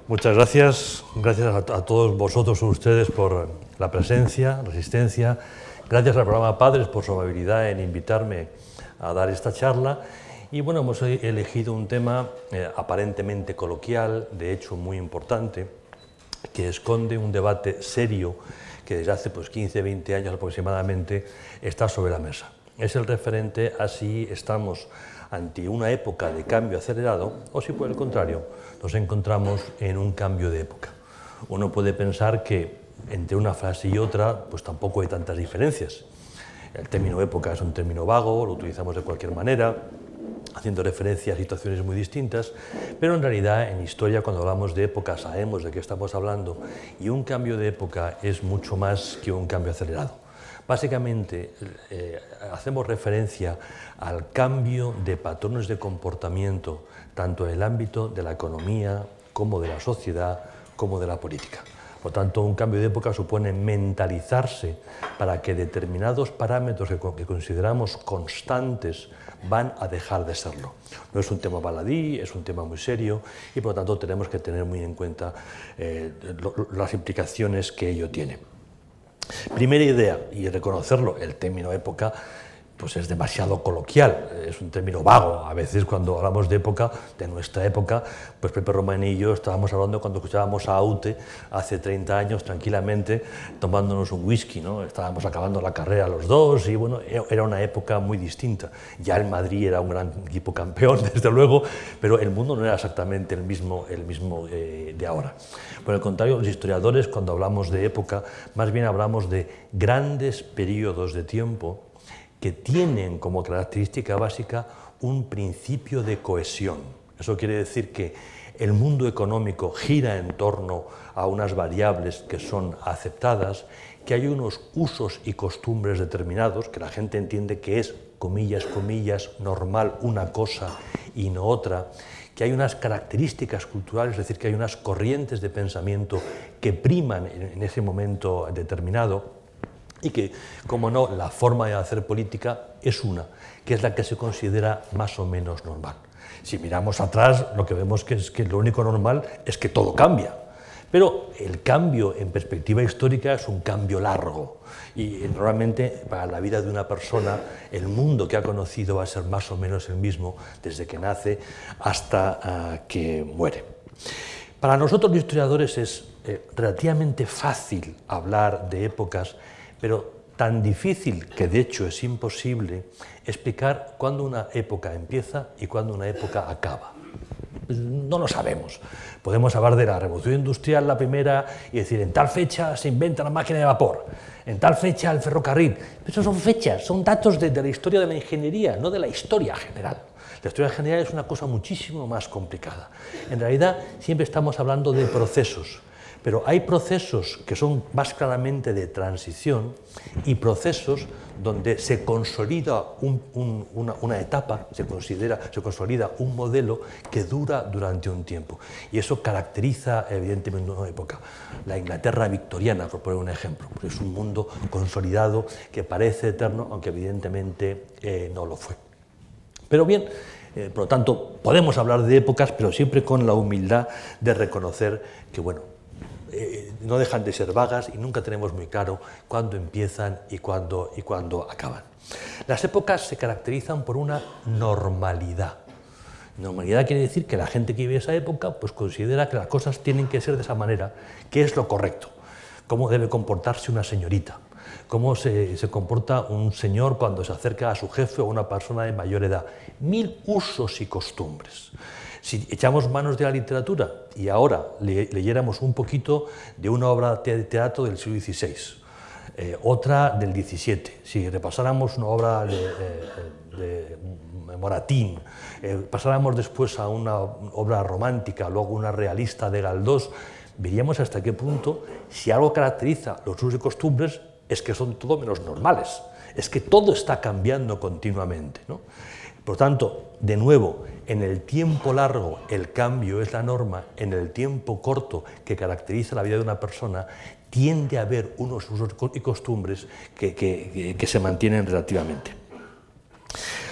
Muchas gracias. Gracias a todos vosotros, ustedes, por la presencia, la asistencia. Gracias al programa Padres por su amabilidad en invitarme a dar esta charla. Y bueno, hemos elegido un tema aparentemente coloquial, de hecho muy importante, que esconde un debate serio que desde hace 15, 20 años aproximadamente está sobre la mesa. Es el referente a si estamos ante una época de cambio acelerado o si por el contrario nos encontramos en un cambio de época. Uno puede pensar que entre una frase y otra pues tampoco hay tantas diferencias. El término época es un término vago, lo utilizamos de cualquier manera, haciendo referencia a situaciones muy distintas, pero en realidad en historia cuando hablamos de época sabemos de qué estamos hablando y un cambio de época es mucho más que un cambio acelerado. Básicamente hacemos referencia al cambio de patrones de comportamiento tanto en el ámbito de la economía como de la sociedad como de la política. Por tanto, un cambio de época supone mentalizarse para que determinados parámetros que consideramos constantes van a dejar de serlo. No es un tema baladí, es un tema muy serio y por lo tanto tenemos que tener muy en cuenta las implicaciones que ello tiene. Primera idea, y reconocerlo, el término época pues es demasiado coloquial, es un término vago. A veces cuando hablamos de época, de nuestra época, pues Pepe Román y yo estábamos hablando cuando escuchábamos a Aute hace 30 años tranquilamente tomándonos un whisky, ¿no? Estábamos acabando la carrera los dos y bueno, era una época muy distinta. Ya el Madrid era un gran equipo campeón, desde luego, pero el mundo no era exactamente el mismo de ahora. Por el contrario, los historiadores cuando hablamos de época, más bien hablamos de grandes periodos de tiempo que tienen como característica básica un principio de cohesión. Eso quiere decir que el mundo económico gira en torno a unas variables que son aceptadas, que hay unos usos y costumbres determinados, que la gente entiende que es, comillas, comillas, normal una cosa y no otra, que hay unas características culturales, es decir, que hay unas corrientes de pensamiento que priman en ese momento determinado, y que, como no, la forma de hacer política es una, que es la que se considera más o menos normal. Si miramos atrás, lo que vemos es que lo único normal es que todo cambia. Pero el cambio en perspectiva histórica es un cambio largo y normalmente para la vida de una persona el mundo que ha conocido va a ser más o menos el mismo desde que nace hasta que muere. Para nosotros los historiadores es relativamente fácil hablar de épocas, pero tan difícil que de hecho es imposible explicar cuándo una época empieza y cuándo una época acaba. No lo sabemos. Podemos hablar de la revolución industrial, la primera, y decir en tal fecha se inventa la máquina de vapor, en tal fecha el ferrocarril. Pero son fechas, son datos de la historia de la ingeniería, no de la historia general. La historia general es una cosa muchísimo más complicada. En realidad siempre estamos hablando de procesos. Pero hay procesos que son más claramente de transición y procesos donde se consolida una etapa, se consolida un modelo que dura durante un tiempo. Y eso caracteriza evidentemente una época. La Inglaterra victoriana, por poner un ejemplo, es un mundo consolidado que parece eterno, aunque evidentemente no lo fue. Pero bien, por lo tanto, podemos hablar de épocas, pero siempre con la humildad de reconocer que, bueno, no dejan de ser vagas y nunca tenemos muy claro cuándo empiezan y cuándo acaban. Las épocas se caracterizan por una normalidad. Normalidad quiere decir que la gente que vive esa época pues considera que las cosas tienen que ser de esa manera, que es lo correcto. Cómo debe comportarse una señorita, cómo se comporta un señor cuando se acerca a su jefe o a una persona de mayor edad. 1000 usos y costumbres. Si echamos manos de la literatura y ahora leyéramos un poquito de una obra de teatro del siglo XVI, otra del XVII, si repasáramos una obra de Moratín, pasáramos después a una obra romántica, luego una realista de Galdós, veríamos hasta qué punto, si algo caracteriza los usos y costumbres, es que son todo menos normales, es que todo está cambiando continuamente, ¿no? Por tanto, de nuevo, en el tiempo largo el cambio es la norma, en el tiempo corto que caracteriza la vida de una persona tiende a haber unos usos y costumbres que se mantienen relativamente.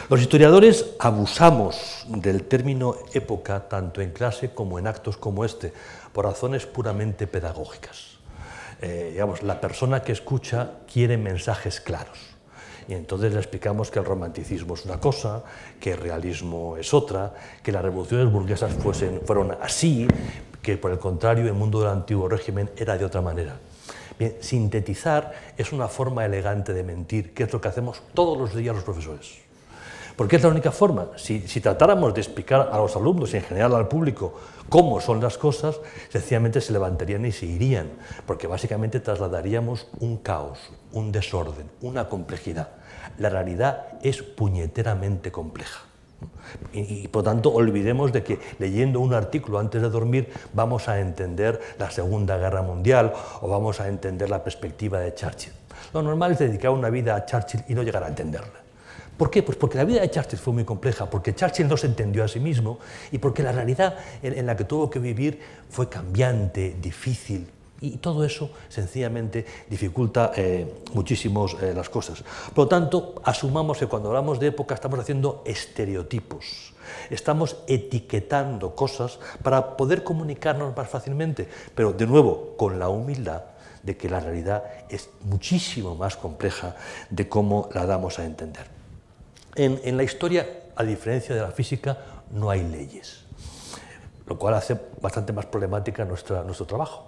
Los historiadores abusamos del término época tanto en clase como en actos como este, por razones puramente pedagógicas. Digamos, la persona que escucha quiere mensajes claros. Y entonces le explicamos que el romanticismo es una cosa, que el realismo es otra, que las revoluciones burguesas fueron así, que por el contrario el mundo del antiguo régimen era de otra manera. Bien, sintetizar es una forma elegante de mentir, que es lo que hacemos todos los días los profesores. Porque es la única forma. Si tratáramos de explicar a los alumnos y en general al público cómo son las cosas, sencillamente se levantarían y se irían, porque básicamente trasladaríamos un caos, un desorden, una complejidad. La realidad es puñeteramente compleja. Y por tanto olvidemos de que leyendo un artículo antes de dormir vamos a entender la Segunda Guerra Mundial o vamos a entender la perspectiva de Churchill. Lo normal es dedicar una vida a Churchill y no llegar a entenderla. ¿Por qué? Pues porque la vida de Churchill fue muy compleja, porque Churchill no se entendió a sí mismo y porque la realidad en la que tuvo que vivir fue cambiante, difícil, y todo eso sencillamente dificulta muchísimo las cosas. Por lo tanto, asumamos que cuando hablamos de época estamos haciendo estereotipos, estamos etiquetando cosas para poder comunicarnos más fácilmente, pero de nuevo con la humildad de que la realidad es muchísimo más compleja de cómo la damos a entender. En la historia, a diferencia de la física, no hay leyes, lo cual hace bastante más problemática nuestro trabajo.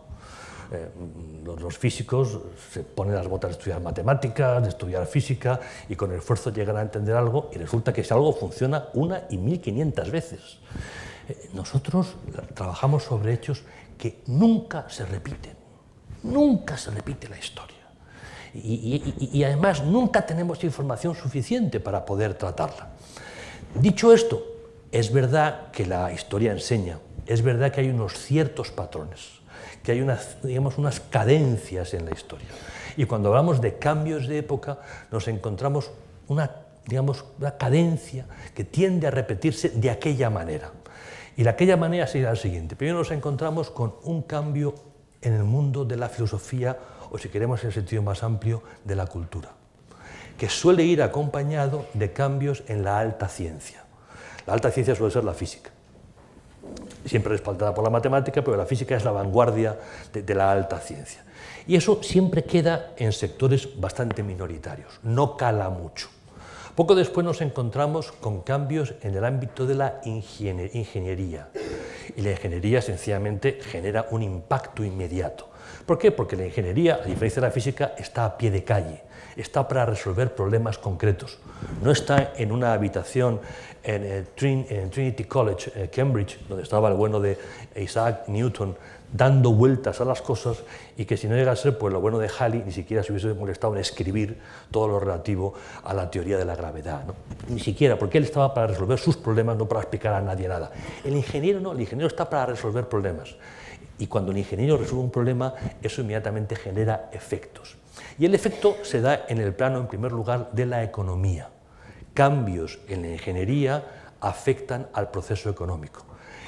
Los físicos se ponen las botas de estudiar matemáticas, de estudiar física, y con el esfuerzo llegan a entender algo, y resulta que ese algo funciona 1 y 1500 veces. Nosotros trabajamos sobre hechos que nunca se repiten, nunca se repite la historia. Y además nunca tenemos información suficiente para poder tratarla. Dicho esto, es verdad que la historia enseña, es verdad que hay unos ciertos patrones, que hay unas cadencias en la historia. Y cuando hablamos de cambios de época, nos encontramos una cadencia que tiende a repetirse de aquella manera. Y de aquella manera sería la siguiente. Primero nos encontramos con un cambio en el mundo de la filosofía, o si queremos en el sentido más amplio, de la cultura, que suele ir acompañado de cambios en la alta ciencia. La alta ciencia suele ser la física, siempre respaldada por la matemática, pero la física es la vanguardia de la alta ciencia. Y eso siempre queda en sectores bastante minoritarios, no cala mucho. Poco después nos encontramos con cambios en el ámbito de la ingeniería. Y la ingeniería sencillamente genera un impacto inmediato. ¿Por qué? Porque la ingeniería, a diferencia de la física, está a pie de calle, está para resolver problemas concretos. No está en una habitación en Trinity College, Cambridge, donde estaba el bueno de Isaac Newton, dando vueltas a las cosas, y que si no llega a ser pues lo bueno de Halley, ni siquiera se hubiese molestado en escribir todo lo relativo a la teoría de la gravedad, ¿no? Ni siquiera, porque él estaba para resolver sus problemas, no para explicar a nadie nada. El ingeniero no, el ingeniero está para resolver problemas. Y cuando el ingeniero resuelve un problema, eso inmediatamente genera efectos. Y el efecto se da en el plano, en primer lugar, de la economía. Cambios en la ingeniería afectan al proceso económico.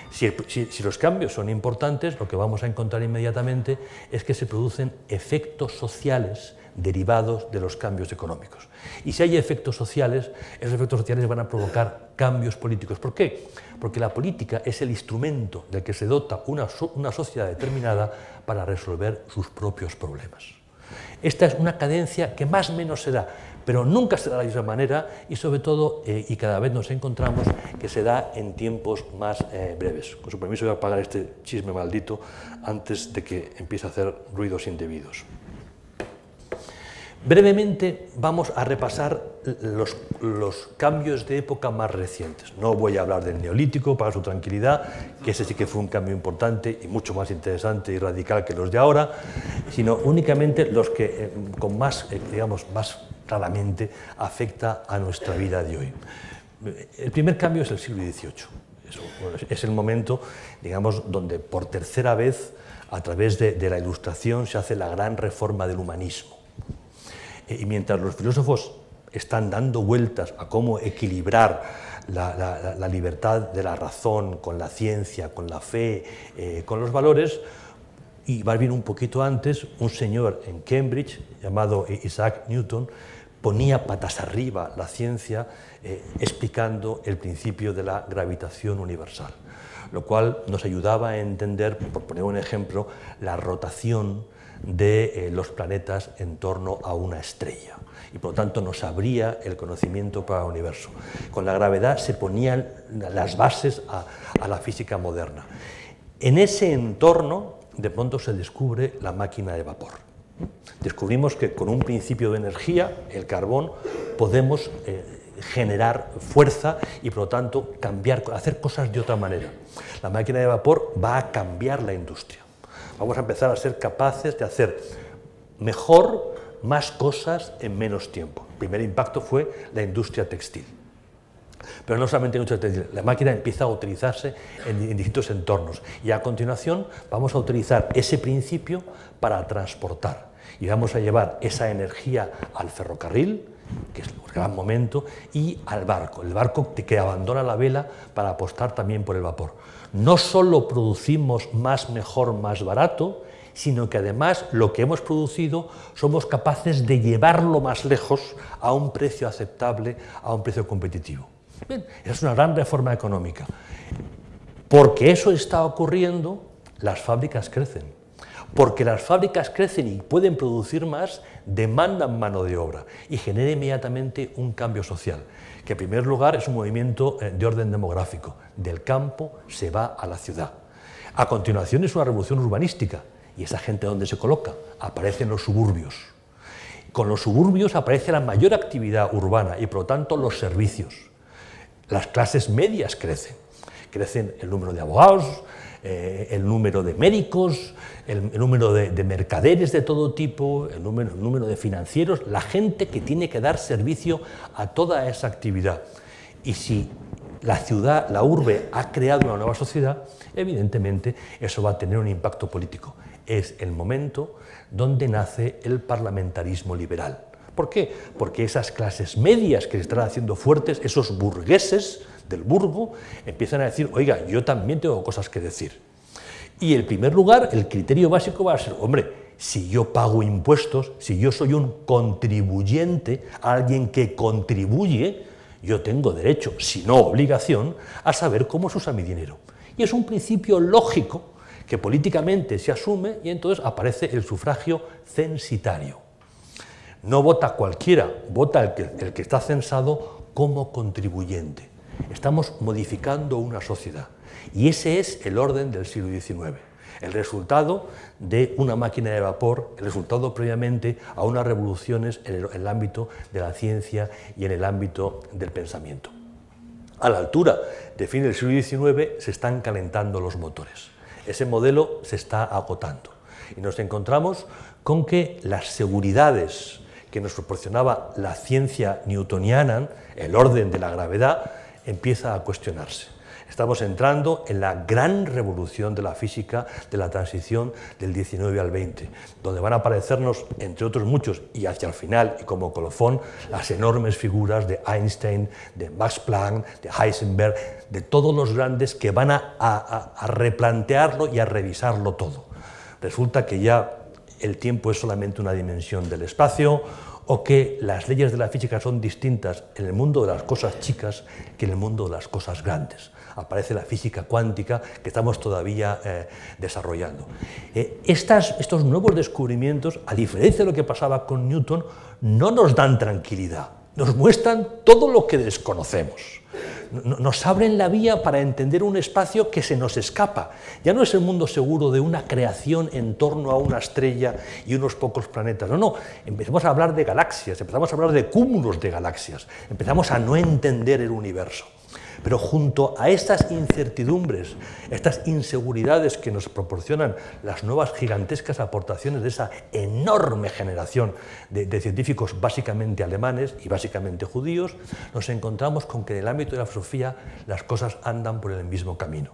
Si los cambios son importantes, lo que vamos a encontrar inmediatamente es que se producen efectos sociales derivados de los cambios económicos. Y si hay efectos sociales, esos efectos sociales van a provocar cambios políticos. ¿Por qué? Porque la política es el instrumento del que se dota una sociedad determinada para resolver sus propios problemas. Esta es una cadencia que más o menos se da, pero nunca se da de la misma manera y sobre todo, y cada vez nos encontramos, que se da en tiempos más breves. Con su permiso voy a apagar este chisme maldito antes de que empiece a hacer ruidos indebidos. Brevemente vamos a repasar los cambios de época más recientes. No voy a hablar del Neolítico para su tranquilidad, que ese sí que fue un cambio importante y mucho más interesante y radical que los de ahora, sino únicamente los que con más, más claramente afecta a nuestra vida de hoy. El primer cambio es el siglo XVIII. Es el momento, donde por tercera vez, a través de la Ilustración, se hace la gran reforma del humanismo. Y mientras los filósofos están dando vueltas a cómo equilibrar la libertad de la razón con la ciencia, con la fe, con los valores, y más bien un poquito antes, un señor en Cambridge llamado Isaac Newton ponía patas arriba la ciencia explicando el principio de la gravitación universal, lo cual nos ayudaba a entender, por poner un ejemplo, la rotación de los planetas en torno a una estrella, y por lo tanto nos abría el conocimiento para el universo. Con la gravedad se ponían las bases a la física moderna. En ese entorno, de pronto se descubre la máquina de vapor. Descubrimos que con un principio de energía, el carbón, podemos generar fuerza y por lo tanto hacer cosas de otra manera. La máquina de vapor va a cambiar la industria. Vamos a empezar a ser capaces de hacer mejor, más cosas en menos tiempo. El primer impacto fue la industria textil. Pero no solamente la industria textil, la máquina empieza a utilizarse en distintos entornos y a continuación vamos a utilizar ese principio para transportar y vamos a llevar esa energía al ferrocarril, que es un gran momento, y al barco, el barco que abandona la vela para apostar también por el vapor. No solo producimos más, mejor, más barato, sino que además lo que hemos producido somos capaces de llevarlo más lejos a un precio aceptable, a un precio competitivo. Bien, esa es una gran reforma económica. Porque eso está ocurriendo, las fábricas crecen. Porque las fábricas crecen y pueden producir más, demandan mano de obra y genera inmediatamente un cambio social, que en primer lugar es un movimiento de orden demográfico. Del campo se va a la ciudad. A continuación es una revolución urbanística. ¿Y esa gente dónde se coloca? Aparece en los suburbios. Con los suburbios aparece la mayor actividad urbana y por lo tanto los servicios. Las clases medias crecen. Crecen el número de abogados, el número de médicos, el número de mercaderes de todo tipo, el número de financieros, la gente que tiene que dar servicio a toda esa actividad. Y si la ciudad, la urbe, ha creado una nueva sociedad, evidentemente eso va a tener un impacto político. Es el momento donde nace el parlamentarismo liberal. ¿Por qué? Porque esas clases medias que se están haciendo fuertes, esos burgueses del burgo, empiezan a decir, oiga, yo también tengo cosas que decir. Y en primer lugar, el criterio básico va a ser, hombre, si yo pago impuestos, si yo soy un contribuyente, alguien que contribuye, yo tengo derecho, si no obligación, a saber cómo se usa mi dinero. Y es un principio lógico que políticamente se asume y entonces aparece el sufragio censitario. No vota cualquiera, vota el que está censado como contribuyente. Estamos modificando una sociedad y ese es el orden del siglo XIX, el resultado de una máquina de vapor, el resultado previamente a unas revoluciones en el ámbito de la ciencia y en el ámbito del pensamiento. A la altura de fin del siglo XIX se están calentando los motores. Ese modelo se está agotando y nos encontramos con que las seguridades que nos proporcionaba la ciencia newtoniana, el orden de la gravedad, empieza a cuestionarse. Estamos entrando en la gran revolución de la física de la transición del 19 al 20, donde van a aparecernos, entre otros muchos, y hacia el final, y como colofón, las enormes figuras de Einstein, de Max Planck, de Heisenberg, de todos los grandes que van a replantearlo y a revisarlo todo. Resulta que ya el tiempo es solamente una dimensión del espacio, o que las leyes de la física son distintas en el mundo de las cosas chicas que en el mundo de las cosas grandes. Aparece la física cuántica que estamos todavía desarrollando. Estos nuevos descubrimientos, a diferencia de lo que pasaba con Newton, no nos dan tranquilidad, nos muestran todo lo que desconocemos. Nos abren la vía para entender un espacio que se nos escapa. Ya no es el mundo seguro de una creación en torno a una estrella y unos pocos planetas. No, empezamos a hablar de galaxias, empezamos a hablar de cúmulos de galaxias, empezamos a no entender el universo. Pero junto a estas incertidumbres, estas inseguridades que nos proporcionan las nuevas gigantescas aportaciones de esa enorme generación de científicos básicamente alemanes y básicamente judíos, nos encontramos con que en el ámbito de la filosofía las cosas andan por el mismo camino.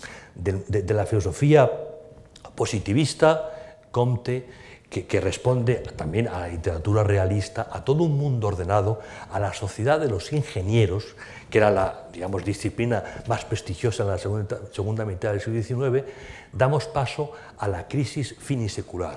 De la filosofía positivista, Comte, que responde también a la literatura realista, a todo un mundo ordenado, a la sociedad de los ingenieros, que era la, digamos, disciplina más prestigiosa en la segunda mitad del siglo XIX, damos paso a la crisis finisecular,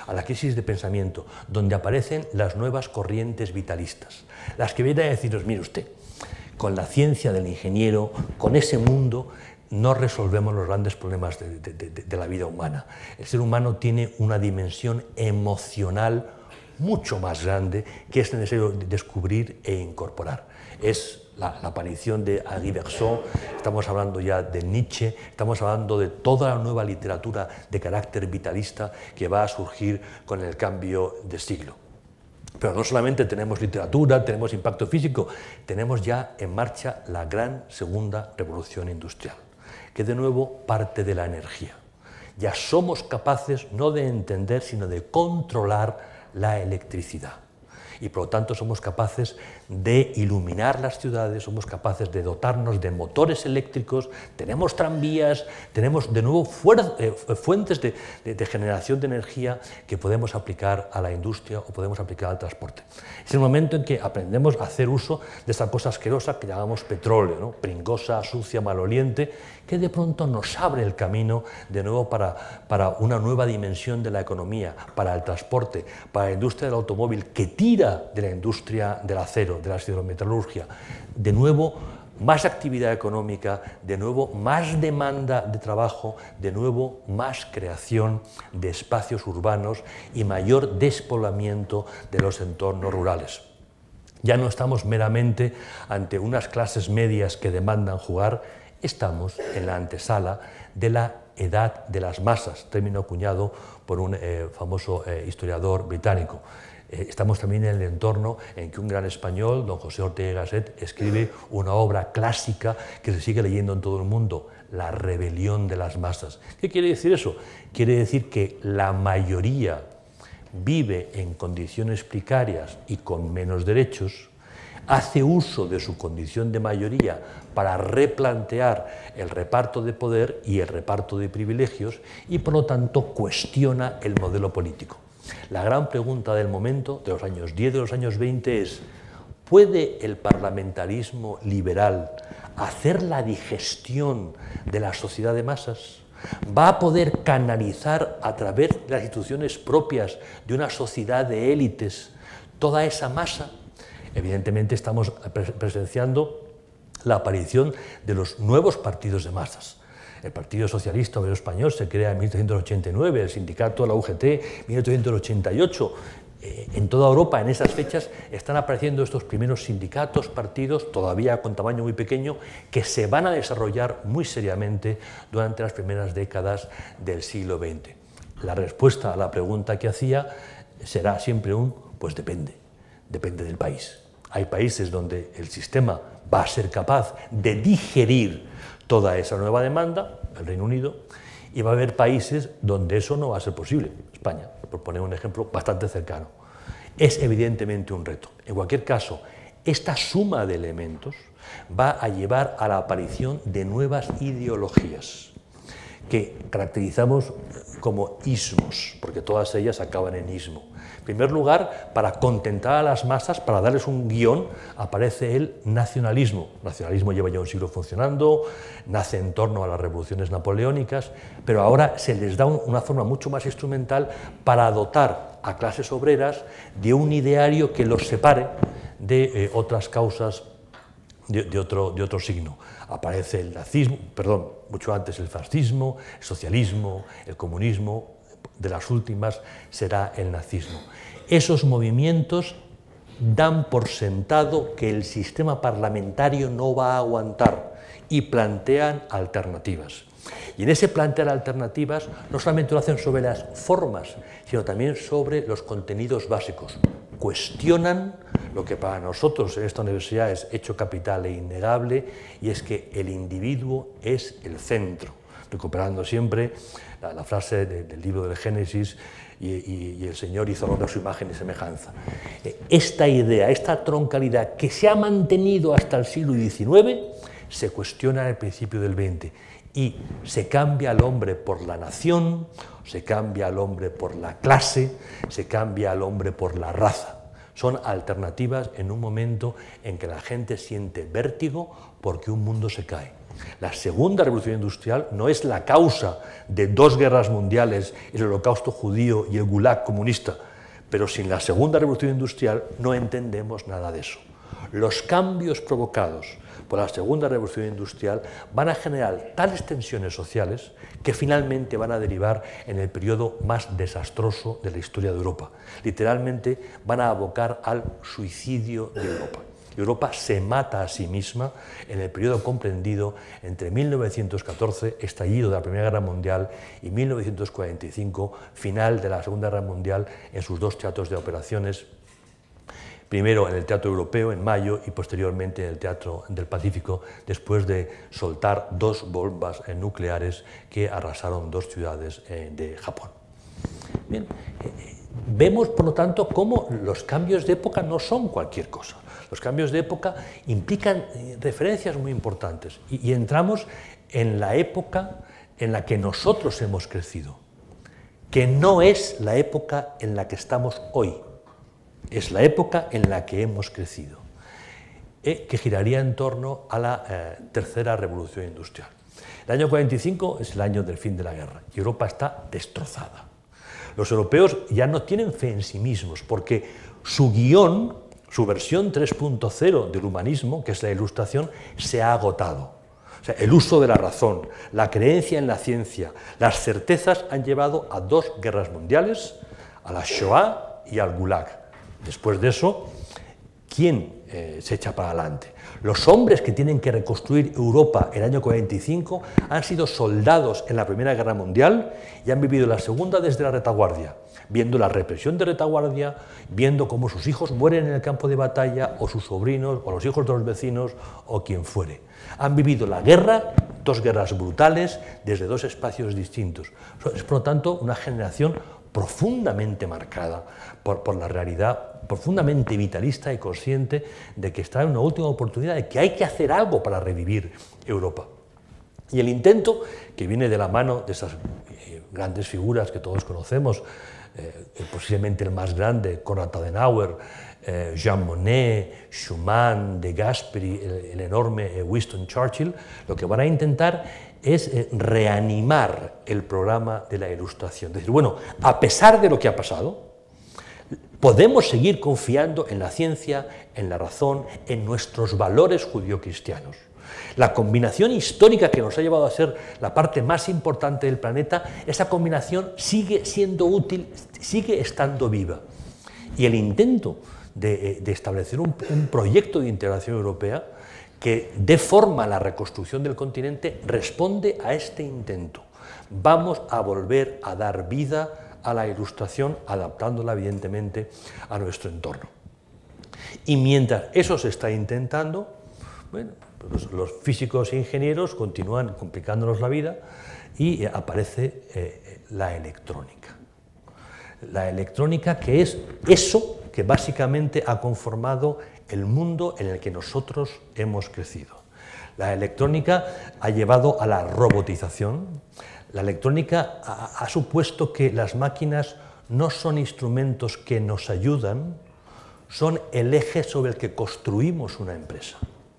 a la crisis de pensamiento, donde aparecen las nuevas corrientes vitalistas, las que vienen a deciros, mire usted, con la ciencia del ingeniero, con ese mundo, no resolvemos los grandes problemas de la vida humana. El ser humano tiene una dimensión emocional mucho más grande que es necesario descubrir e incorporar. Es la aparición de Henri Bergson, estamos hablando ya de Nietzsche, estamos hablando de toda la nueva literatura de carácter vitalista que va a surgir con el cambio de siglo. Pero no solamente tenemos literatura, tenemos impacto físico, tenemos ya en marcha la gran segunda revolución industrial, que de nuevo parte de la energía. Ya somos capaces no de entender, sino de controlar la electricidad. Y por lo tanto somos capaces de iluminar las ciudades, somos capaces de dotarnos de motores eléctricos, tenemos tranvías, tenemos de nuevo fuentes de generación de energía que podemos aplicar a la industria o podemos aplicar al transporte. Es el momento en que aprendemos a hacer uso de esta cosa asquerosa que llamamos petróleo, ¿no? Pringosa, sucia, maloliente, que de pronto nos abre el camino de nuevo para una nueva dimensión de la economía, para el transporte, para la industria del automóvil, que tira de la industria del acero, de la siderometalurgia. De nuevo, más actividad económica, de nuevo, más demanda de trabajo, de nuevo, más creación de espacios urbanos y mayor despoblamiento de los entornos rurales. Ya no estamos meramente ante unas clases medias que demandan jugar, estamos en la antesala de la edad de las masas, término acuñado por un famoso historiador británico. Estamos también en el entorno en que un gran español, don José Ortega y Gasset, escribe una obra clásica que se sigue leyendo en todo el mundo, La rebelión de las masas. ¿Qué quiere decir eso? Quiere decir que la mayoría vive en condiciones precarias y con menos derechos, hace uso de su condición de mayoría para replantear el reparto de poder y el reparto de privilegios y, por lo tanto, cuestiona el modelo político. La gran pregunta del momento, de los años 10, de los años 20, es: ¿puede el parlamentarismo liberal hacer la digestión de la sociedad de masas? ¿Va a poder canalizar a través de las instituciones propias de una sociedad de élites toda esa masa? Evidentemente estamos presenciando la aparición de los nuevos partidos de masas. El Partido Socialista Obrero Español se crea en 1889, el sindicato de la UGT en 1888. En toda Europa, en esas fechas, están apareciendo estos primeros sindicatos, partidos, todavía con tamaño muy pequeño, que se van a desarrollar muy seriamente durante las primeras décadas del siglo XX. La respuesta a la pregunta que hacía será siempre pues depende del país. Hay países donde el sistema va a ser capaz de digerir toda esa nueva demanda, el Reino Unido, y va a haber países donde eso no va a ser posible. España, por poner un ejemplo bastante cercano. Es evidentemente un reto. En cualquier caso, esta suma de elementos va a llevar a la aparición de nuevas ideologías que caracterizamos como ismos, porque todas ellas acaban en ismo. En primer lugar, para contentar a las masas, para darles un guión, aparece el nacionalismo. El nacionalismo lleva ya un siglo funcionando, nace en torno a las revoluciones napoleónicas, pero ahora se les da una forma mucho más instrumental para dotar a clases obreras de un ideario que los separe de otras causas de otro signo. Aparece el nazismo, mucho antes el fascismo, el socialismo, el comunismo. De las últimas será el nazismo. Esos movimientos dan por sentado que el sistema parlamentario no va a aguantar y plantean alternativas. Y en ese plantear alternativas no solamente lo hacen sobre las formas, sino también sobre los contenidos básicos. Cuestionan lo que para nosotros en esta universidad es hecho capital e innegable, y es que el individuo es el centro, recuperando siempre la frase del libro del Génesis, y el Señor hizo al hombre a su imagen y semejanza. Esta idea, esta troncalidad que se ha mantenido hasta el siglo XIX, se cuestiona en el principio del XX, y se cambia al hombre por la nación, se cambia al hombre por la clase, se cambia al hombre por la raza. Son alternativas en un momento en que la gente siente vértigo porque un mundo se cae. La segunda revolución industrial no es la causa de 2 guerras mundiales, el holocausto judío y el gulag comunista, pero sin la segunda revolución industrial no entendemos nada de eso. Los cambios provocados por la segunda revolución industrial van a generar tales tensiones sociales que finalmente van a derivar en el periodo más desastroso de la historia de Europa. Literalmente van a abocar al suicidio de Europa. Europa se mata a sí misma en el periodo comprendido entre 1914, estallido de la Primera Guerra Mundial, y 1945, final de la Segunda Guerra Mundial, en sus 2 teatros de operaciones, primero en el Teatro Europeo en mayo y posteriormente en el Teatro del Pacífico, después de soltar 2 bombas nucleares que arrasaron 2 ciudades de Japón. Bien, vemos, por lo tanto, cómo los cambios de época no son cualquier cosa. Los cambios de época implican referencias muy importantes y entramos en la época en la que nosotros hemos crecido, que no es la época en la que estamos hoy, es la época en la que hemos crecido, que giraría en torno a la tercera revolución industrial. El año 45 es el año del fin de la guerra y Europa está destrozada. Los europeos ya no tienen fe en sí mismos porque su guión, su versión 3.0 del humanismo, que es la Ilustración, se ha agotado. O sea, el uso de la razón, la creencia en la ciencia, las certezas han llevado a 2 guerras mundiales, a la Shoah y al Gulag. Después de eso, ¿quién se echa para adelante? Los hombres que tienen que reconstruir Europa el año 45 han sido soldados en la Primera Guerra Mundial y han vivido la Segunda desde la retaguardia, viendo la represión de retaguardia, viendo cómo sus hijos mueren en el campo de batalla, o sus sobrinos, o los hijos de los vecinos, o quien fuere. Han vivido la guerra, 2 guerras brutales, desde 2 espacios distintos. Es, por lo tanto, una generación profundamente marcada por la realidad, profundamente vitalista y consciente de que está en una última oportunidad, de que hay que hacer algo para revivir Europa. Y el intento, que viene de la mano de esas grandes figuras que todos conocemos, posiblemente el más grande, Konrad Adenauer, Jean Monnet, Schuman, De Gasperi, el enorme Winston Churchill, lo que van a intentar es reanimar el programa de la Ilustración. Es decir, bueno, a pesar de lo que ha pasado, podemos seguir confiando en la ciencia, en la razón, en nuestros valores judio-cristianos. La combinación histórica que nos ha llevado a ser la parte más importante del planeta, esa combinación sigue siendo útil, sigue estando viva. Y el intento de establecer un proyecto de integración europea que dé forma a la reconstrucción del continente responde a este intento. Vamos a volver a dar vida a la Ilustración, adaptándola evidentemente a nuestro entorno. Y mientras eso se está intentando, bueno, pues los físicos e ingenieros continúan complicándonos la vida y aparece la electrónica. La electrónica, que es eso que básicamente ha conformado el mundo en el que nosotros hemos crecido. La electrónica ha llevado a la robotización. La electrónica ha supuesto que las máquinas no son instrumentos que nos ayudan, son el eje sobre el que construimos una empresa,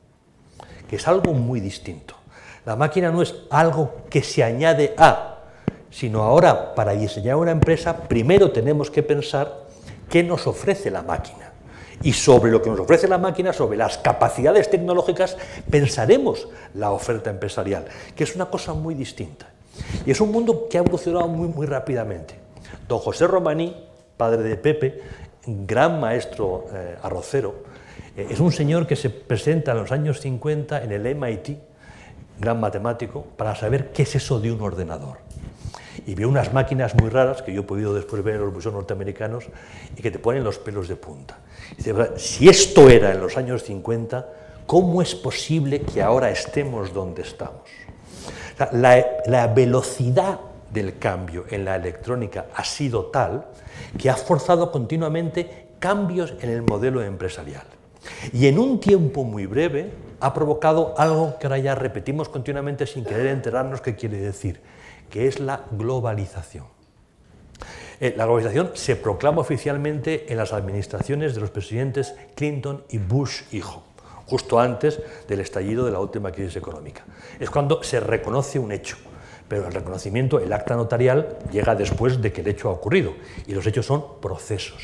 que es algo muy distinto. La máquina no es algo que se añade a, sino ahora, para diseñar una empresa, primero tenemos que pensar qué nos ofrece la máquina. Y sobre lo que nos ofrece la máquina, sobre las capacidades tecnológicas, pensaremos la oferta empresarial, que es una cosa muy distinta. Y es un mundo que ha evolucionado muy rápidamente. Don José Romaní, padre de Pepe, gran maestro arrocero, es un señor que se presenta en los años 50 en el MIT, gran matemático, para saber qué es eso de un ordenador. Y vio unas máquinas muy raras, que yo he podido después ver en los museos norteamericanos, y que te ponen los pelos de punta. Y dice, si esto era en los años 50, ¿cómo es posible que ahora estemos donde estamos? La velocidad del cambio en la electrónica ha sido tal que ha forzado continuamente cambios en el modelo empresarial. Y en un tiempo muy breve ha provocado algo que ahora ya repetimos continuamente sin querer enterarnos qué quiere decir, que es la globalización. La globalización se proclama oficialmente en las administraciones de los presidentes Clinton y Bush hijo. justo antes del estallido de la última crisis económica. Es cuando se reconoce un hecho, pero el reconocimiento, el acta notarial, llega después de que el hecho ha ocurrido, y los hechos son procesos.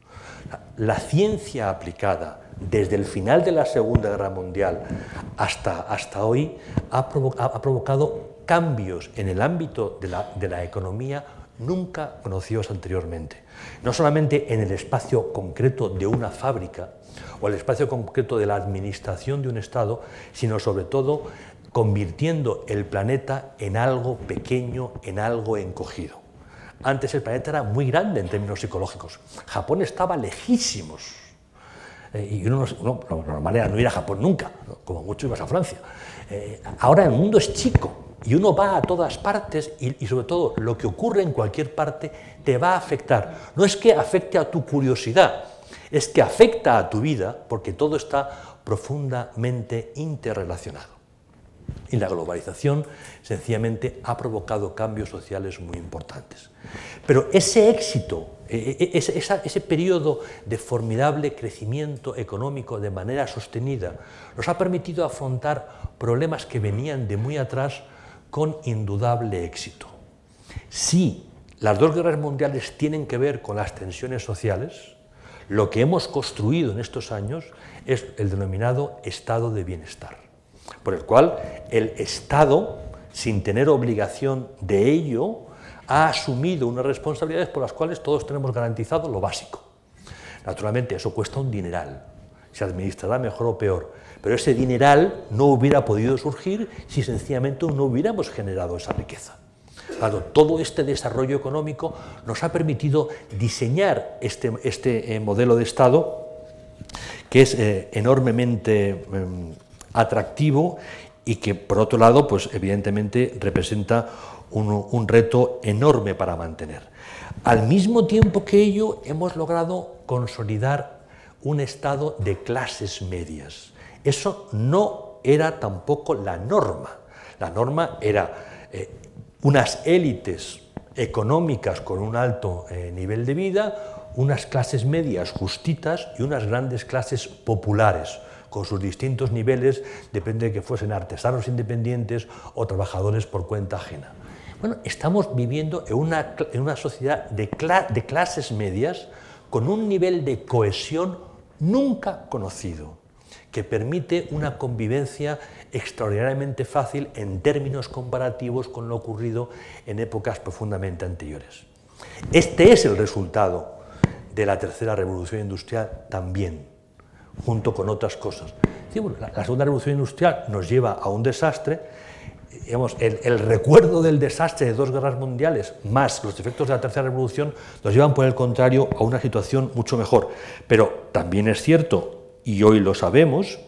La ciencia aplicada desde el final de la Segunda Guerra Mundial hasta hoy ha provocado cambios en el ámbito de la economía nunca conocidos anteriormente. No solamente en el espacio concreto de una fábrica o el espacio concreto de la administración de un Estado, sino sobre todo convirtiendo el planeta en algo pequeño, en algo encogido. Antes el planeta era muy grande en términos psicológicos. Japón estaba lejísimos. Y lo normal era no ir a Japón nunca, ¿no? Como mucho ibas a Francia. Ahora el mundo es chico y uno va a todas partes y sobre todo lo que ocurre en cualquier parte te va a afectar. No es que afecte a tu curiosidad, es que afecta a tu vida porque todo está profundamente interrelacionado. Y la globalización sencillamente ha provocado cambios sociales muy importantes. Pero ese éxito, ese periodo de formidable crecimiento económico de manera sostenida, nos ha permitido afrontar problemas que venían de muy atrás con indudable éxito. Si las dos guerras mundiales tienen que ver con las tensiones sociales, lo que hemos construido en estos años es el denominado estado de bienestar, por el cual el Estado, sin tener obligación de ello, ha asumido unas responsabilidades por las cuales todos tenemos garantizado lo básico. Naturalmente, eso cuesta un dineral, se administrará mejor o peor, pero ese dineral no hubiera podido surgir si sencillamente no hubiéramos generado esa riqueza. Claro, todo este desarrollo económico nos ha permitido diseñar este modelo de Estado que es enormemente atractivo y que, por otro lado, pues evidentemente representa un reto enorme para mantener. Al mismo tiempo que ello, hemos logrado consolidar un Estado de clases medias. Eso no era tampoco la norma. La norma era unas élites económicas con un alto nivel de vida, unas clases medias justitas y unas grandes clases populares, con sus distintos niveles, depende de que fuesen artesanos independientes o trabajadores por cuenta ajena. Bueno, estamos viviendo en una sociedad de clases medias con un nivel de cohesión nunca conocido, que permite una convivencia extraordinariamente fácil en términos comparativos con lo ocurrido en épocas profundamente anteriores. Este es el resultado de la tercera revolución industrial también, junto con otras cosas. Sí, bueno, la segunda revolución industrial nos lleva a un desastre. Digamos, el recuerdo del desastre de dos guerras mundiales más los efectos de la tercera revolución nos llevan, por el contrario, a una situación mucho mejor. Pero también es cierto, y hoy lo sabemos,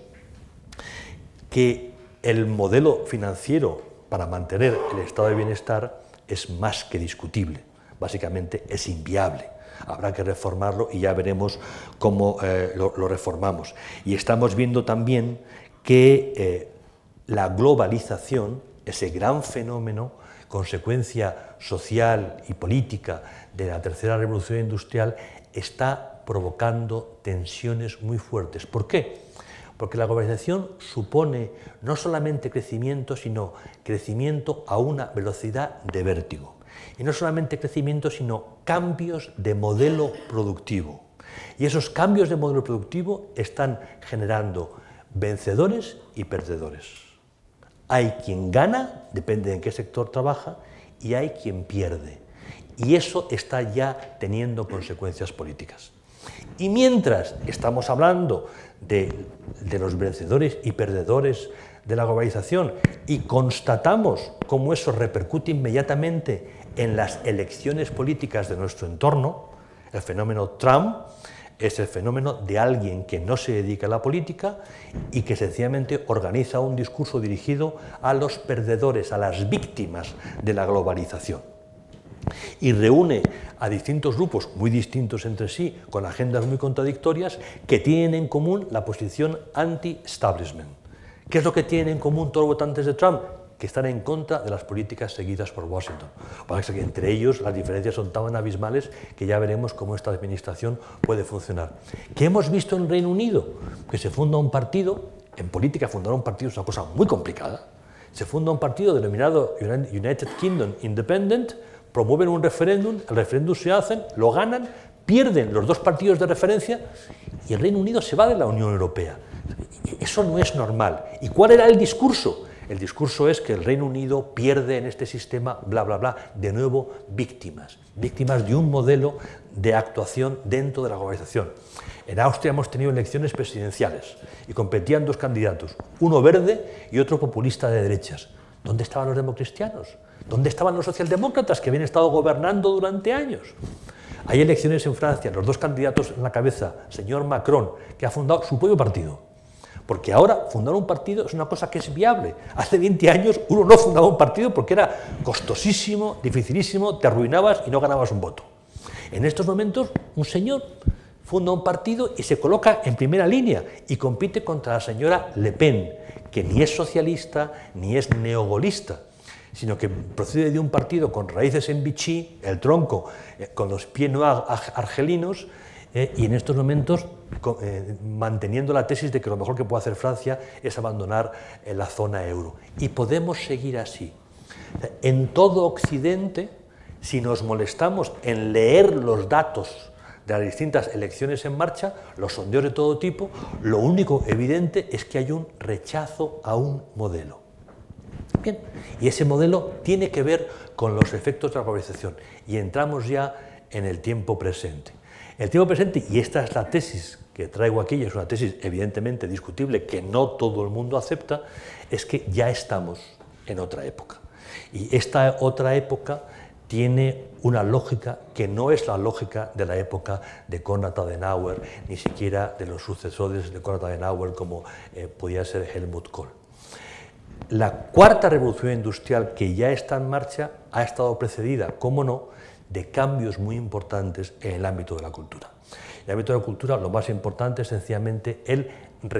que el modelo financiero para mantener el estado de bienestar es más que discutible. Básicamente es inviable. Habrá que reformarlo y ya veremos cómo lo reformamos. Y estamos viendo también que la globalización, ese gran fenómeno, consecuencia social y política de la tercera revolución industrial, está provocando tensiones muy fuertes. ¿Por qué? Porque la globalización supone no solamente crecimiento, sino crecimiento a una velocidad de vértigo. Y no solamente crecimiento, sino cambios de modelo productivo. Y esos cambios de modelo productivo están generando vencedores y perdedores. Hay quien gana, depende de en qué sector trabaja, y hay quien pierde. Y eso está ya teniendo consecuencias políticas. Y mientras estamos hablando de los vencedores y perdedores de la globalización y constatamos cómo eso repercute inmediatamente en las elecciones políticas de nuestro entorno, el fenómeno Trump es el fenómeno de alguien que no se dedica a la política y que sencillamente organiza un discurso dirigido a los perdedores, a las víctimas de la globalización. Y reúne a distintos grupos muy distintos entre sí, con agendas muy contradictorias, que tienen en común la posición anti-establishment. ¿Qué es lo que tienen en común todos los votantes de Trump? Que están en contra de las políticas seguidas por Washington. Parece que entre ellos las diferencias son tan abismales que ya veremos cómo esta administración puede funcionar. ¿Qué hemos visto en Reino Unido? Que se funda un partido En política fundar un partido es una cosa muy complicada. Se funda un partido denominado United Kingdom Independent, promueven un referéndum, el referéndum se hacen, lo ganan, pierden los dos partidos de referencia y el Reino Unido se va de la Unión Europea. Eso no es normal. ¿Y cuál era el discurso? El discurso es que el Reino Unido pierde en este sistema, bla, bla, bla, de nuevo víctimas de un modelo de actuación dentro de la globalización. En Austria hemos tenido elecciones presidenciales y competían dos candidatos, uno verde y otro populista de derechas. ¿Dónde estaban los democristianos? ¿Dónde estaban los socialdemócratas que habían estado gobernando durante años? Hay elecciones en Francia, los dos candidatos en la cabeza, señor Macron, que ha fundado su propio partido. Porque ahora fundar un partido es una cosa que es viable. Hace 20 años uno no fundaba un partido porque era costosísimo, dificilísimo, te arruinabas y no ganabas un voto. En estos momentos un señor funda un partido y se coloca en primera línea y compite contra la señora Le Pen, que ni es socialista ni es neogolista, sino que procede de un partido con raíces en Vichy, el tronco, con los pieds noirs argelinos, y en estos momentos manteniendo la tesis de que lo mejor que puede hacer Francia es abandonar la zona euro. Y podemos seguir así. En todo Occidente, si nos molestamos en leer los datos de las distintas elecciones en marcha, los sondeos de todo tipo, lo único evidente es que hay un rechazo a un modelo. Bien, y ese modelo tiene que ver con los efectos de la globalización. Y entramos ya en el tiempo presente. El tiempo presente, y esta es la tesis que traigo aquí, y es una tesis evidentemente discutible, que no todo el mundo acepta, es que ya estamos en otra época. Y esta otra época tiene una lógica que no es la lógica de la época de Konrad Adenauer, ni siquiera de los sucesores de Konrad Adenauer como podía ser Helmut Kohl. La cuarta revolución industrial que ya está en marcha ha estado precedida, cómo no, de cambios muy importantes en el ámbito de la cultura. En el ámbito de la cultura lo más importante es sencillamente el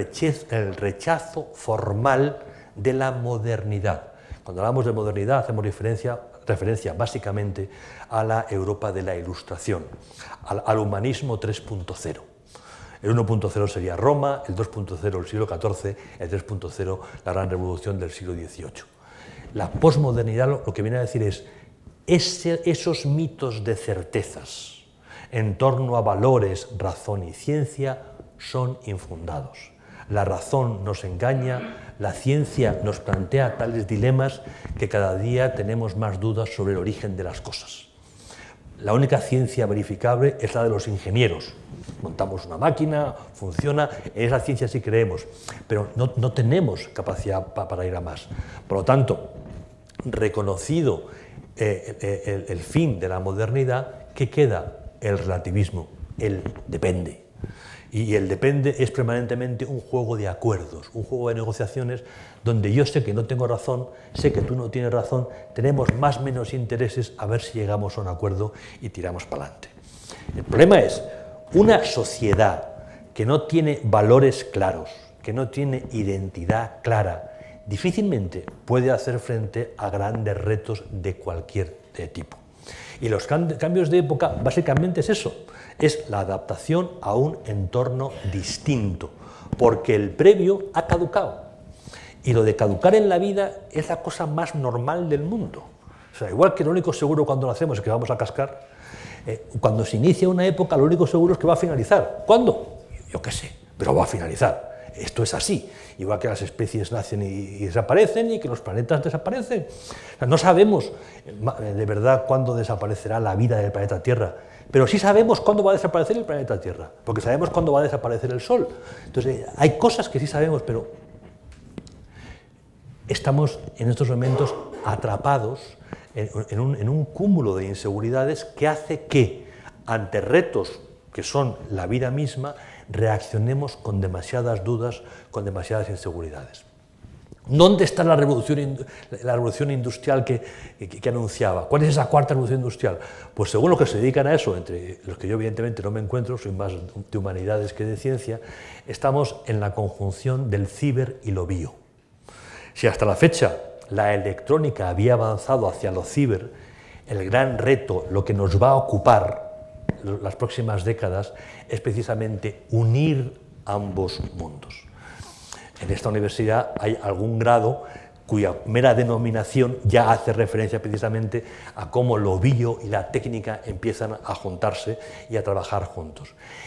rechazo formal de la modernidad. Cuando hablamos de modernidad hacemos referencia básicamente a la Europa de la Ilustración, al humanismo 3.0. El 1.0 sería Roma, el 2.0 el siglo XIV, el 3.0 la gran revolución del siglo XVIII. La posmodernidad lo que viene a decir es esos mitos de certezas en torno a valores, razón y ciencia son infundados. La razón nos engaña, la ciencia nos plantea tales dilemas que cada día tenemos más dudas sobre el origen de las cosas. La única ciencia verificable es la de los ingenieros. Montamos una máquina, funciona, en esa ciencia sí creemos, pero no tenemos capacidad para ir a más. Por lo tanto, reconocido el fin de la modernidad, ¿qué queda? El relativismo, el depende. Y el depende es permanentemente un juego de acuerdos, un juego de negociaciones donde yo sé que no tengo razón, sé que tú no tienes razón, tenemos más o menos intereses a ver si llegamos a un acuerdo y tiramos para adelante. El problema es una sociedad que no tiene valores claros, que no tiene identidad clara, difícilmente puede hacer frente a grandes retos de cualquier tipo. Y los cambios de época básicamente es eso, es la adaptación a un entorno distinto, porque el previo ha caducado. Y lo de caducar en la vida es la cosa más normal del mundo. O sea, igual que lo único seguro cuando nacemos es que vamos a cascar, cuando se inicia una época lo único seguro es que va a finalizar. ¿Cuándo? Yo qué sé, pero va a finalizar. Esto es así, igual que las especies nacen y desaparecen y que los planetas desaparecen. O sea, no sabemos de verdad cuándo desaparecerá la vida del planeta Tierra, pero sí sabemos cuándo va a desaparecer el planeta Tierra, porque sabemos cuándo va a desaparecer el Sol. Entonces, hay cosas que sí sabemos, pero estamos en estos momentos atrapados en un cúmulo de inseguridades que hace que, ante retos que son la vida misma, reaccionemos con demasiadas dudas, con demasiadas inseguridades. ¿Dónde está la revolución industrial que anunciaba? ¿Cuál es esa cuarta revolución industrial? Pues según los que se dedican a eso, entre los que yo evidentemente no me encuentro, soy más de humanidades que de ciencia, estamos en la conjunción del ciber y lo bio. Si hasta la fecha la electrónica había avanzado hacia lo ciber, el gran reto, lo que nos va a ocupar las próximas décadas, es precisamente unir ambos mundos. en esta universidad hay algún grado cuya mera denominación ya hace referencia precisamente a cómo lo bio y la técnica empiezan a juntarse y a trabajar juntos.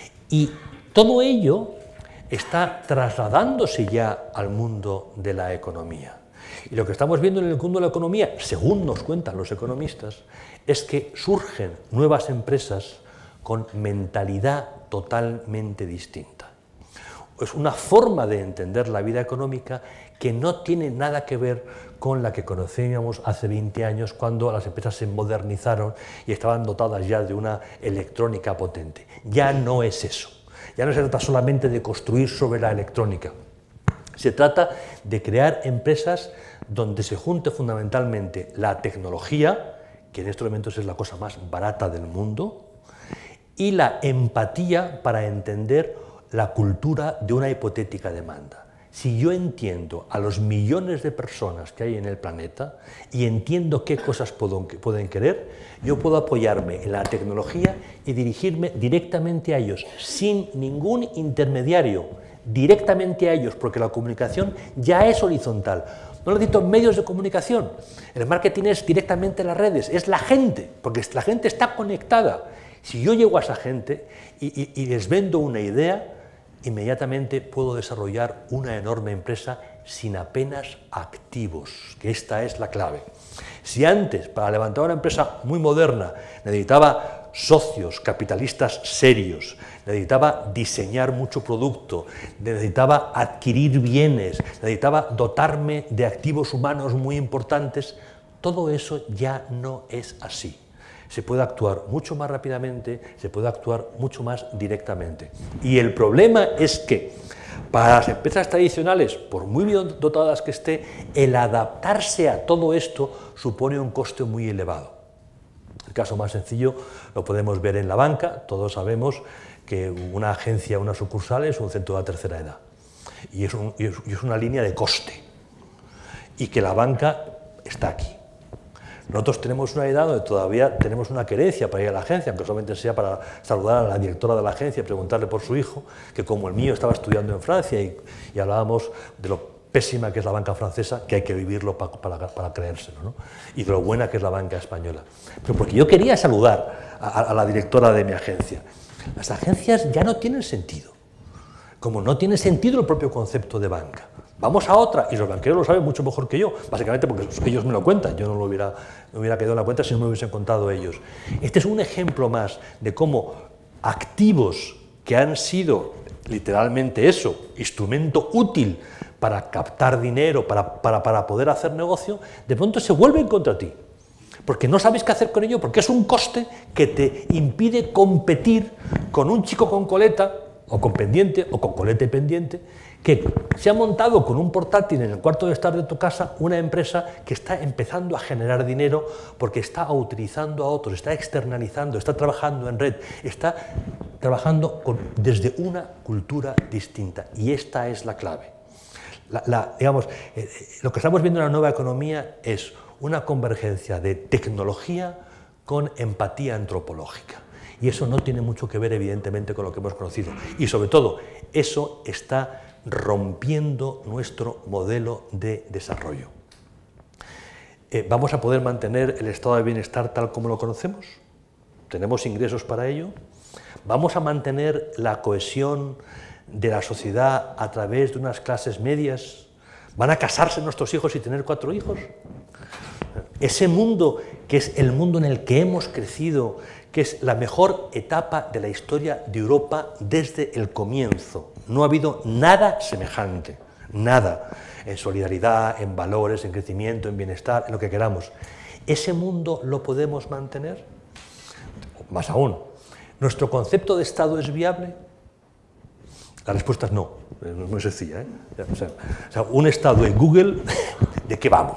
Y todo ello está trasladándose ya al mundo de la economía. Y lo que estamos viendo en el mundo de la economía, según nos cuentan los economistas, es que surgen nuevas empresas con mentalidad totalmente distinta. Es una forma de entender la vida económica que no tiene nada que ver con la que conocíamos hace 20 años, cuando las empresas se modernizaron y estaban dotadas ya de una electrónica potente. Ya no es eso. Ya no se trata solamente de construir sobre la electrónica. Se trata de crear empresas donde se junte fundamentalmente la tecnología, que en estos momentos es la cosa más barata del mundo, y la empatía para entender la cultura de una hipotética demanda. Si yo entiendo a los millones de personas que hay en el planeta y entiendo qué cosas pueden querer, yo puedo apoyarme en la tecnología y dirigirme directamente a ellos, sin ningún intermediario, directamente a ellos, porque la comunicación ya es horizontal. No necesito medios de comunicación, el marketing es directamente las redes, es la gente, porque la gente está conectada. Si yo llego a esa gente y les vendo una idea, inmediatamente puedo desarrollar una enorme empresa sin apenas activos, que esta es la clave. Si antes, para levantar una empresa muy moderna, necesitaba socios, capitalistas serios, necesitaba diseñar mucho producto, necesitaba adquirir bienes, necesitaba dotarme de activos humanos muy importantes, todo eso ya no es así. Se puede actuar mucho más rápidamente, se puede actuar mucho más directamente. Y el problema es que para las empresas tradicionales, por muy bien dotadas que esté, el adaptarse a todo esto supone un coste muy elevado. El caso más sencillo lo podemos ver en la banca. Todos sabemos que una agencia, una sucursal es un centro de la tercera edad y es una línea de coste, y que la banca está aquí. Nosotros tenemos una edad donde todavía tenemos una querencia para ir a la agencia, aunque solamente sea para saludar a la directora de la agencia y preguntarle por su hijo, que como el mío estaba estudiando en Francia y hablábamos de lo pésima que es la banca francesa, que hay que vivirlo para creérselo, ¿no? Y de lo buena que es la banca española. Pero porque yo quería saludar a la directora de mi agencia. Las agencias ya no tienen sentido, como no tiene sentido el propio concepto de banca. Vamos a otra, y los banqueros lo saben mucho mejor que yo, básicamente porque ellos me lo cuentan, yo no lo hubiera quedado en la cuenta si no me lo hubiesen contado ellos. Este es un ejemplo más de cómo activos que han sido literalmente eso, instrumento útil para captar dinero, para poder hacer negocio, de pronto se vuelven contra ti, porque no sabes qué hacer con ello, porque es un coste que te impide competir con un chico con coleta, o con pendiente, o con coleta y pendiente, que se ha montado con un portátil en el cuarto de estar de tu casa una empresa que está empezando a generar dinero porque está utilizando a otros, está externalizando, está trabajando en red, está trabajando desde una cultura distinta, y esta es la clave. Digamos, lo que estamos viendo en la nueva economía es una convergencia de tecnología con empatía antropológica. Y eso no tiene mucho que ver, evidentemente, con lo que hemos conocido. Y, sobre todo, eso está rompiendo nuestro modelo de desarrollo. ¿Vamos a poder mantener el estado de bienestar tal como lo conocemos? ¿Tenemos ingresos para ello? ¿Vamos a mantener la cohesión de la sociedad a través de unas clases medias? ¿Van a casarse nuestros hijos y tener 4 hijos? Ese mundo que es el mundo en el que hemos crecido, que es la mejor etapa de la historia de Europa desde el comienzo. No ha habido nada semejante, nada, en solidaridad, en valores, en crecimiento, en bienestar, en lo que queramos. ¿Ese mundo lo podemos mantener? Más aún, ¿nuestro concepto de Estado es viable? La respuesta es no, es muy sencilla, ¿eh? O sea, un Estado en Google, ¿de qué vamos?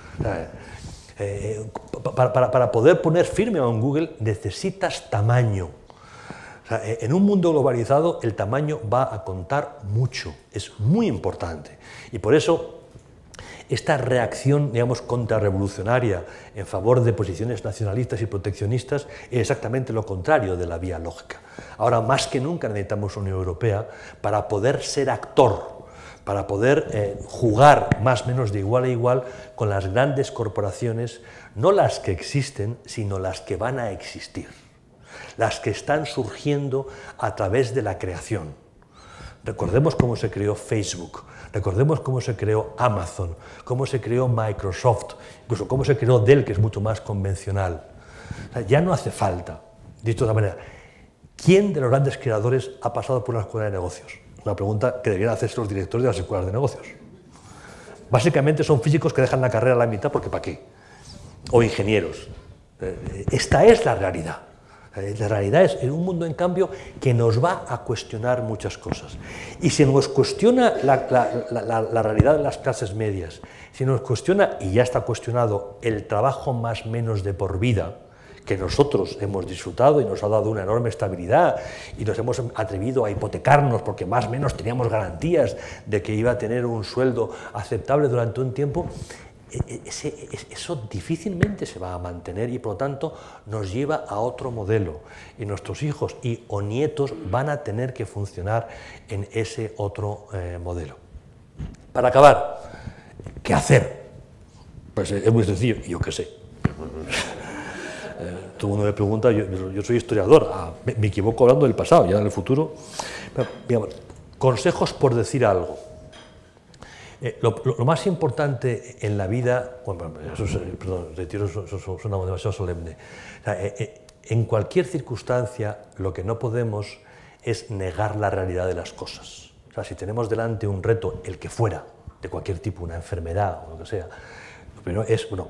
Para poder poner firme a un Google necesitas tamaño. O sea, en un mundo globalizado el tamaño va a contar mucho, es muy importante. Y por eso esta reacción, digamos, contrarrevolucionaria en favor de posiciones nacionalistas y proteccionistas es exactamente lo contrario de la vía lógica. Ahora más que nunca necesitamos una Unión Europea para poder ser actor, para poder jugar más o menos de igual a igual con las grandes corporaciones, no las que existen, sino las que van a existir, las que están surgiendo a través de la creación. Recordemos cómo se creó Facebook, recordemos cómo se creó Amazon, cómo se creó Microsoft, incluso cómo se creó Dell, que es mucho más convencional. O sea, ya no hace falta, dicho de otra manera, ¿quién de los grandes creadores ha pasado por una escuela de negocios? Una pregunta que deberían hacerse los directores de las escuelas de negocios. Básicamente son físicos que dejan la carrera a la mitad porque ¿para qué? O ingenieros. Esta es la realidad. La realidad es un mundo, en cambio, que nos va a cuestionar muchas cosas. Y si nos cuestiona la realidad de las clases medias, si nos cuestiona, y ya está cuestionado, el trabajo más menos de por vida, que nosotros hemos disfrutado y nos ha dado una enorme estabilidad y nos hemos atrevido a hipotecarnos porque más o menos teníamos garantías de que iba a tener un sueldo aceptable durante un tiempo, eso difícilmente se va a mantener y por lo tanto nos lleva a otro modelo y nuestros hijos o nietos van a tener que funcionar en ese otro modelo. Para acabar, ¿qué hacer? Pues es muy sencillo, yo qué sé. Todo el mundo me pregunta, yo soy historiador, me equivoco hablando del pasado, ya en el futuro. Pero, digamos, consejos por decir algo. Lo más importante en la vida, bueno, perdón, retiro, suena demasiado solemne. O sea, en cualquier circunstancia lo que no podemos es negar la realidad de las cosas. O sea, si tenemos delante un reto, el que fuera, de cualquier tipo, una enfermedad o lo que sea, lo primero es, bueno,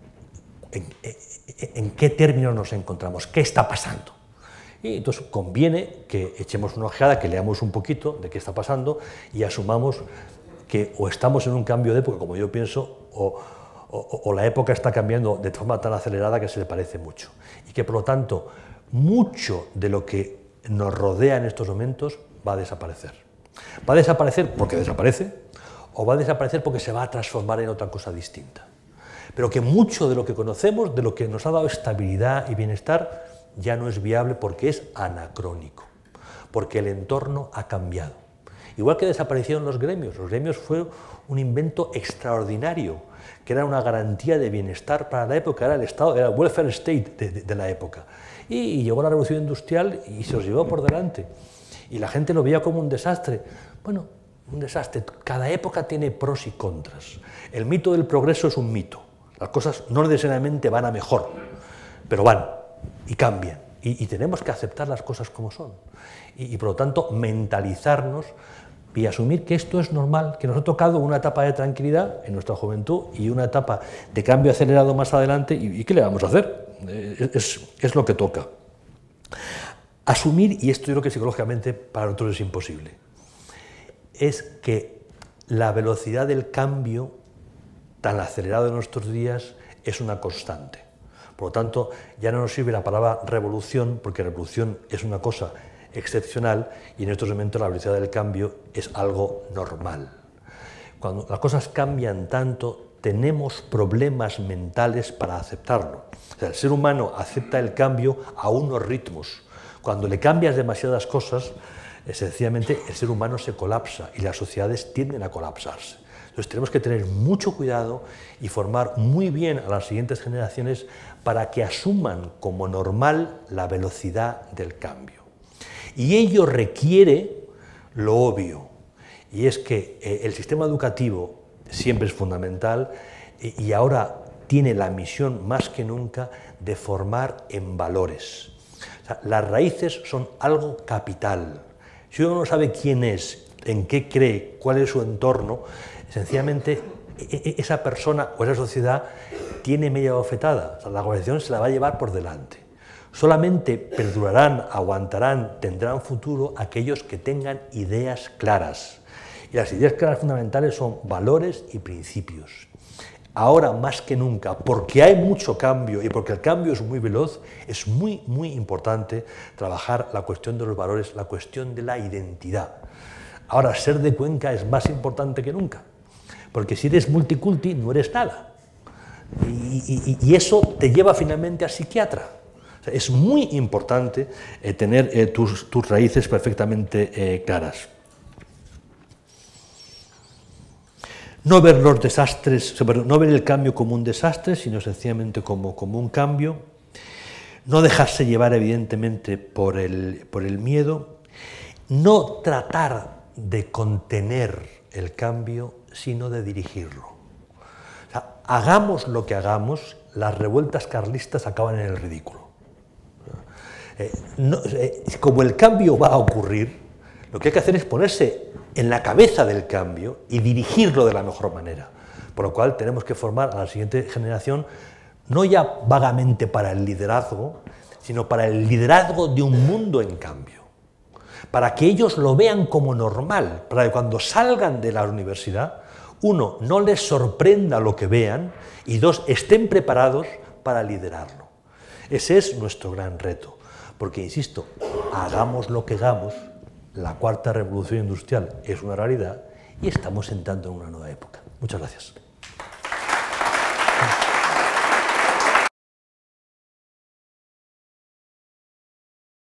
¿en qué términos nos encontramos? ¿Qué está pasando? Y entonces conviene que echemos una ojeada, que leamos un poquito de qué está pasando y asumamos que o estamos en un cambio de época, como yo pienso, o la época está cambiando de forma tan acelerada que se le parece mucho. Y que, por lo tanto, mucho de lo que nos rodea en estos momentos va a desaparecer. Va a desaparecer porque desaparece, o va a desaparecer porque se va a transformar en otra cosa distinta. Pero que mucho de lo que conocemos, de lo que nos ha dado estabilidad y bienestar, ya no es viable porque es anacrónico, porque el entorno ha cambiado. Igual que desaparecieron los gremios fue un invento extraordinario, que era una garantía de bienestar para la época, era el Estado, era el welfare state de la época. Y llegó la revolución industrial y se los llevó por delante. Y la gente lo veía como un desastre. Bueno, un desastre. Cada época tiene pros y contras. El mito del progreso es un mito. Las cosas no necesariamente van a mejor, pero van y cambian. Y tenemos que aceptar las cosas como son. Y por lo tanto, mentalizarnos y asumir que esto es normal, que nos ha tocado una etapa de tranquilidad en nuestra juventud y una etapa de cambio acelerado más adelante, y ¿qué le vamos a hacer? Es lo que toca. Asumir, y esto yo creo que psicológicamente para nosotros es imposible, es que la velocidad del cambio tan acelerado en nuestros días es una constante. Por lo tanto, ya no nos sirve la palabra revolución, porque revolución es una cosa excepcional y en estos momentos la velocidad del cambio es algo normal. Cuando las cosas cambian tanto, tenemos problemas mentales para aceptarlo. O sea, el ser humano acepta el cambio a unos ritmos. Cuando le cambias demasiadas cosas, sencillamente el ser humano se colapsa y las sociedades tienden a colapsarse. Entonces tenemos que tener mucho cuidado y formar muy bien a las siguientes generaciones para que asuman como normal la velocidad del cambio. Y ello requiere lo obvio, y es que el sistema educativo siempre es fundamental y ahora tiene la misión más que nunca de formar en valores. O sea, las raíces son algo capital. Si uno no sabe quién es, en qué cree, cuál es su entorno, sencillamente esa persona o esa sociedad tiene media bofetada. O sea, la globalización se la va a llevar por delante. Solamente perdurarán, aguantarán, tendrán futuro aquellos que tengan ideas claras. Y las ideas claras fundamentales son valores y principios. Ahora más que nunca, porque hay mucho cambio y porque el cambio es muy veloz, es muy, muy importante trabajar la cuestión de los valores, la cuestión de la identidad. Ahora, ser de Cuenca es más importante que nunca, porque si eres multiculti no eres nada. Y eso te lleva finalmente a psiquiatra. Es muy importante tener tus raíces perfectamente claras. no ver los desastres, no ver el cambio como un desastre, sino sencillamente como un cambio, no dejarse llevar evidentemente por el miedo, no tratar de contener el cambio, sino de dirigirlo. O sea, hagamos lo que hagamos, las revueltas carlistas acaban en el ridículo. Como el cambio va a ocurrir, lo que hay que hacer es ponerse en la cabeza del cambio y dirigirlo de la mejor manera. Por lo cual tenemos que formar a la siguiente generación no ya vagamente para el liderazgo, sino para el liderazgo de un mundo en cambio. Para que ellos lo vean como normal, para que cuando salgan de la universidad, uno, no les sorprenda lo que vean, y dos, estén preparados para liderarlo. Ese es nuestro gran reto, porque, insisto, hagamos lo que hagamos, la cuarta revolución industrial es una realidad y estamos entrando en una nueva época. Muchas gracias.